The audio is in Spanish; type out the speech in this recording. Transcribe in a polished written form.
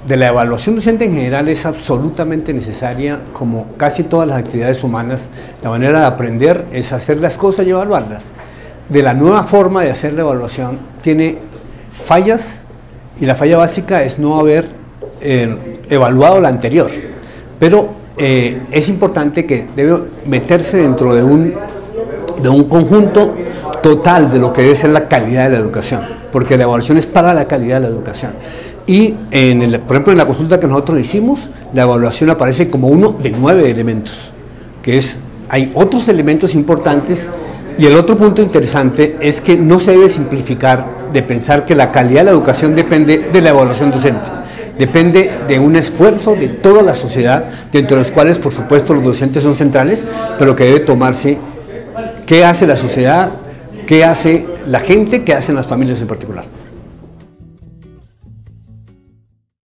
de la evaluación docente en general es absolutamente necesaria, como casi todas las actividades humanas. La manera de aprender es hacer las cosas y evaluarlas. De la nueva forma de hacer la evaluación tiene fallas, y la falla básica es no haber evaluado la anterior, pero es importante que debe meterse dentro de un conjunto total de lo que debe ser la calidad de la educación, porque la evaluación es para la calidad de la educación. Y por ejemplo, en la consulta que nosotros hicimos, la evaluación aparece como uno de 9 elementos, hay otros elementos importantes. Y el otro punto interesante es que no se debe simplificar de pensar que la calidad de la educación depende de la evaluación docente. Depende de un esfuerzo de toda la sociedad, dentro de los cuales, por supuesto, los docentes son centrales, pero que debe tomarse qué hace la sociedad, qué hace la gente, qué hacen las familias en particular.